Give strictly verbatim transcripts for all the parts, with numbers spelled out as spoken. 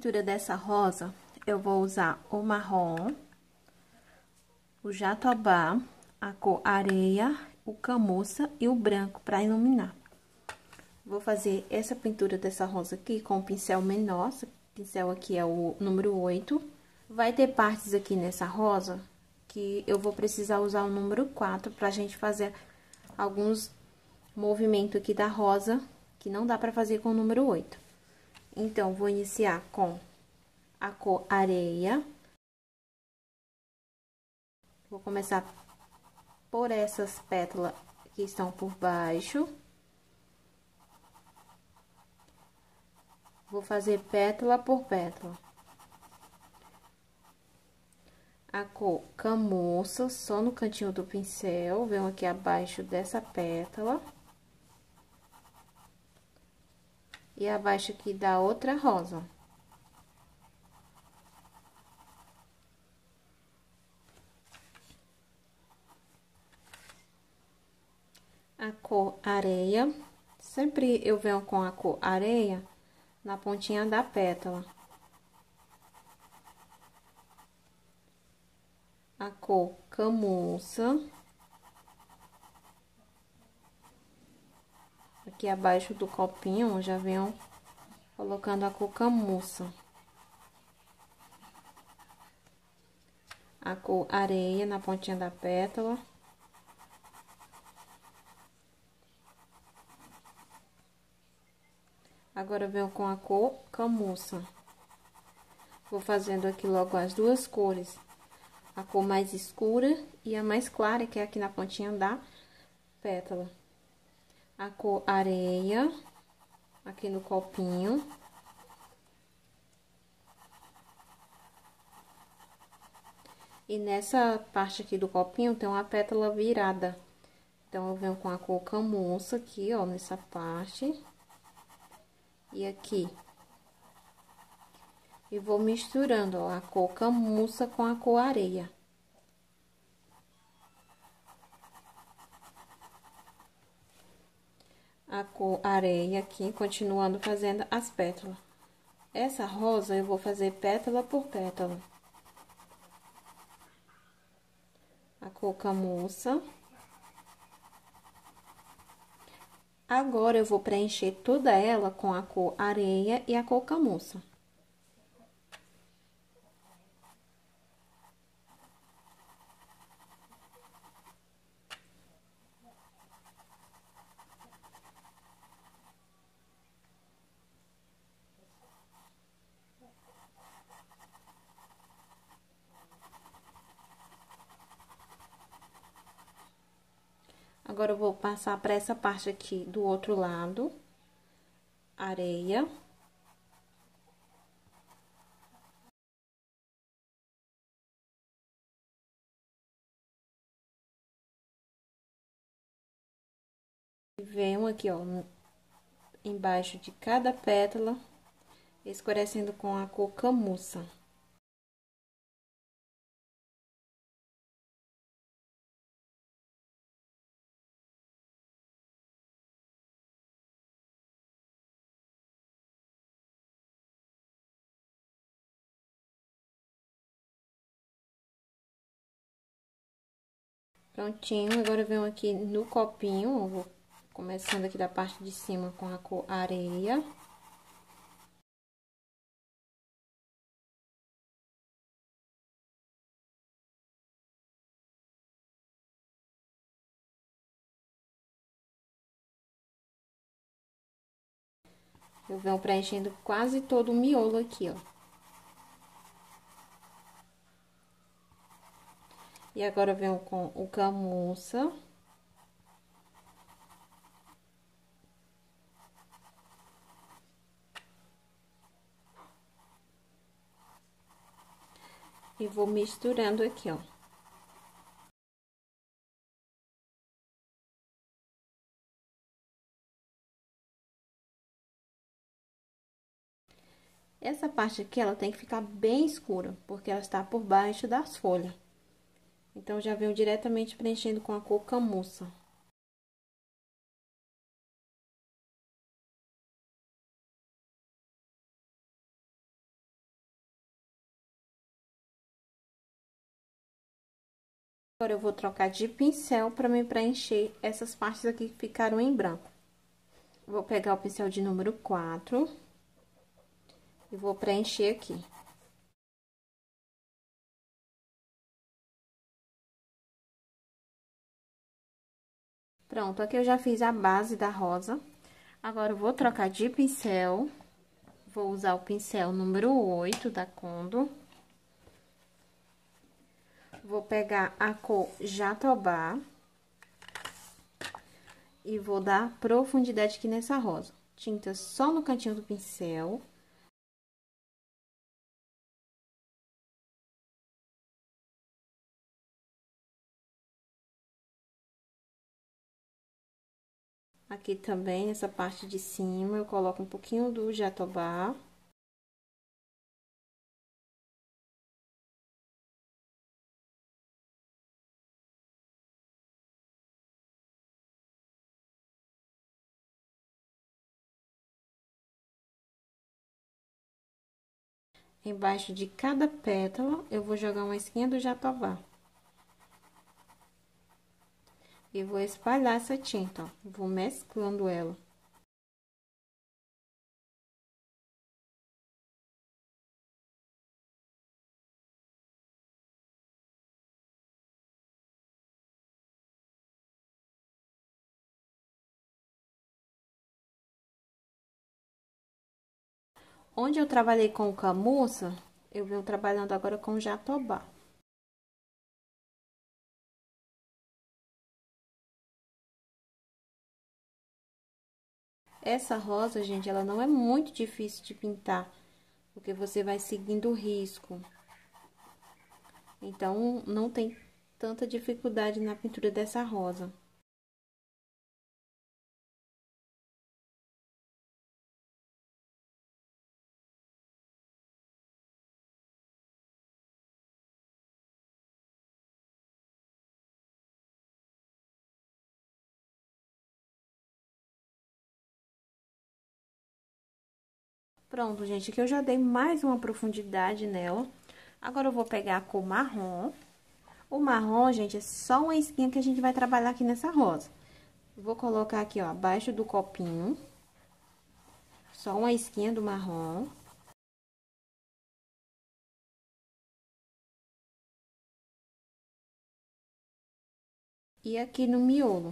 pintura dessa rosa, eu vou usar o marrom, o jatobá, a cor areia, o camurça e o branco para iluminar. Vou fazer essa pintura dessa rosa aqui com o pincel menor, esse pincel aqui é o número oito. Vai ter partes aqui nessa rosa que eu vou precisar usar o número quatro pra gente fazer alguns movimentos aqui da rosa, que não dá pra fazer com o número oito. Então, vou iniciar com a cor areia. Vou começar por essas pétalas que estão por baixo. Vou fazer pétala por pétala. A cor camurça, só no cantinho do pincel, venho aqui abaixo dessa pétala. E abaixo aqui da outra rosa. A cor areia, sempre eu venho com a cor areia na pontinha da pétala. A cor camurça. Aqui abaixo do copinho, já venho colocando a cor camurça. A cor areia na pontinha da pétala. Agora, eu venho com a cor camurça. Vou fazendo aqui logo as duas cores. A cor mais escura e a mais clara, que é aqui na pontinha da pétala. A cor areia, aqui no copinho. E nessa parte aqui do copinho tem uma pétala virada. Então, eu venho com a cor camurça aqui, ó, nessa parte. E aqui. E vou misturando, ó, a cor camurça com a cor areia. A cor areia aqui, continuando fazendo as pétalas. Essa rosa eu vou fazer pétala por pétala. A cor camurça. Agora, eu vou preencher toda ela com a cor areia e a cor camurça. Agora, eu vou passar para essa parte aqui do outro lado, areia. E venho aqui, ó, embaixo de cada pétala, escurecendo com a cor camurça. Prontinho, agora eu venho aqui no copinho, eu vou começando aqui da parte de cima com a cor areia. Eu venho preenchendo quase todo o miolo aqui, ó. E agora, eu venho com o camurça. E vou misturando aqui, ó. Essa parte aqui, ela tem que ficar bem escura, porque ela está por baixo das folhas. Então, já venho diretamente preenchendo com a cor camurça. Agora, eu vou trocar de pincel para me preencher essas partes aqui que ficaram em branco. Vou pegar o pincel de número quatro e vou preencher aqui. Pronto, aqui eu já fiz a base da rosa. Agora, eu vou trocar de pincel. Vou usar o pincel número oito da Condo. Vou pegar a cor Jatobá. E vou dar profundidade aqui nessa rosa. Tinta só no cantinho do pincel. Aqui também, nessa parte de cima, eu coloco um pouquinho do Jatobá. Embaixo de cada pétala, eu vou jogar uma esquinha do Jatobá. E vou espalhar essa tinta, ó. Vou mesclando ela. Onde eu trabalhei com camurça, eu venho trabalhando agora com Jatobá. Essa rosa, gente, ela não é muito difícil de pintar, porque você vai seguindo o risco. Então, não tem tanta dificuldade na pintura dessa rosa. Pronto, gente, aqui eu já dei mais uma profundidade nela. Agora, eu vou pegar a cor marrom. O marrom, gente, é só uma esquinha que a gente vai trabalhar aqui nessa rosa. Vou colocar aqui, ó, abaixo do copinho. Só uma esquinha do marrom. E aqui no miolo.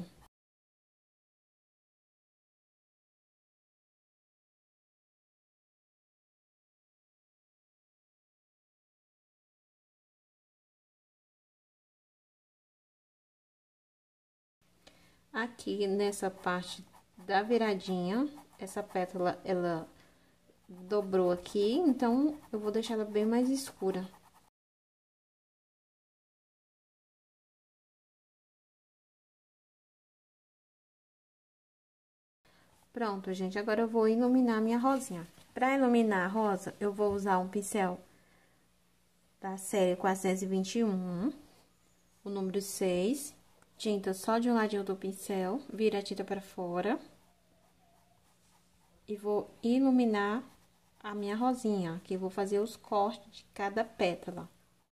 Aqui nessa parte da viradinha, essa pétala, ela dobrou aqui, então eu vou deixar ela bem mais escura. Pronto, gente, agora eu vou iluminar minha rosinha. Para iluminar a rosa, eu vou usar um pincel da série quatrocentos e vinte e um, o número seis, tinta só de um ladinho do pincel, vira a tinta para fora. E vou iluminar a minha rosinha, que eu vou fazer os cortes de cada pétala.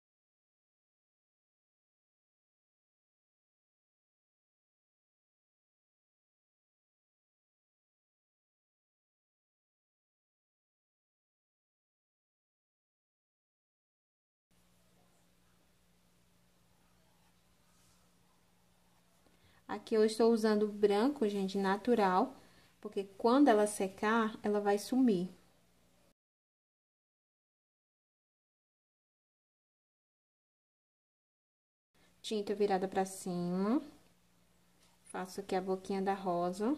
Aqui eu estou usando branco, gente, natural, porque quando ela secar, ela vai sumir. Tinta virada pra cima. Faço aqui a boquinha da rosa.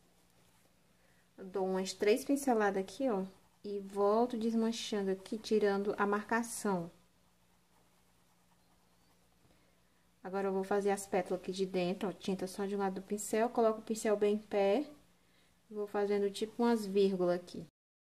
Dou umas três pinceladas aqui, ó, e volto desmanchando aqui, tirando a marcação. Agora, eu vou fazer as pétalas aqui de dentro, ó, tinta só de um lado do pincel, coloco o pincel bem em pé, vou fazendo tipo umas vírgulas aqui.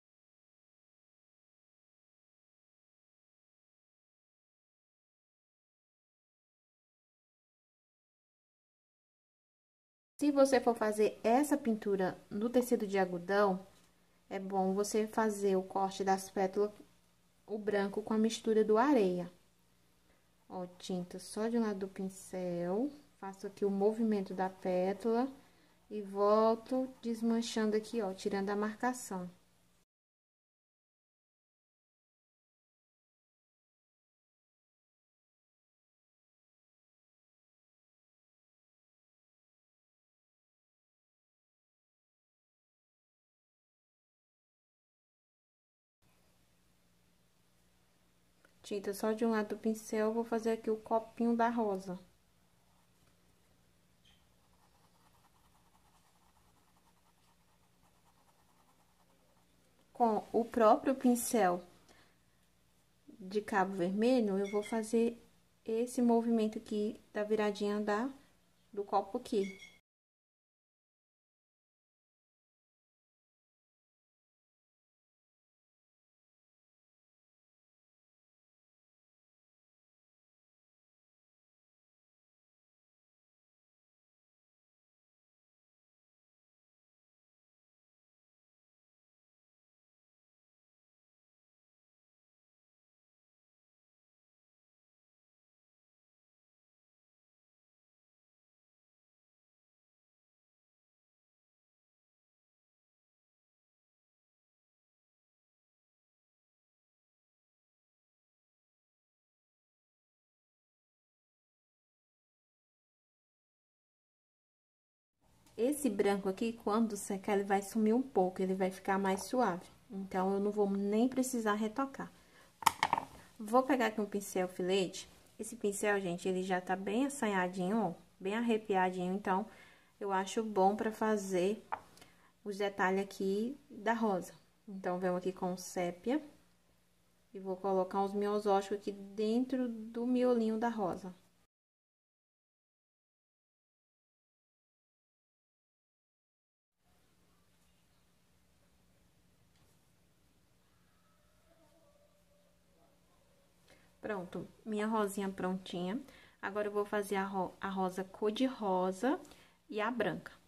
Se você for fazer essa pintura no tecido de algodão, é bom você fazer o corte das pétalas, o branco com a mistura do areia. Ó, tinta só de um lado do pincel. Faço aqui o movimento da pétala e volto desmanchando aqui, ó, tirando a marcação. Tinta só de um lado do pincel, vou fazer aqui o copinho da rosa. Com o próprio pincel de cabo vermelho, eu vou fazer esse movimento aqui da viradinha da, do copo aqui. Esse branco aqui, quando secar, ele vai sumir um pouco, ele vai ficar mais suave. Então, eu não vou nem precisar retocar. Vou pegar aqui um pincel filete. Esse pincel, gente, ele já tá bem assanhadinho, ó, bem arrepiadinho. Então, eu acho bom pra fazer os detalhes aqui da rosa. Então, venho aqui com sépia e vou colocar uns miosóticos aqui dentro do miolinho da rosa. Pronto, minha rosinha prontinha. Agora, eu vou fazer a, ro a rosa cor de rosa e a branca.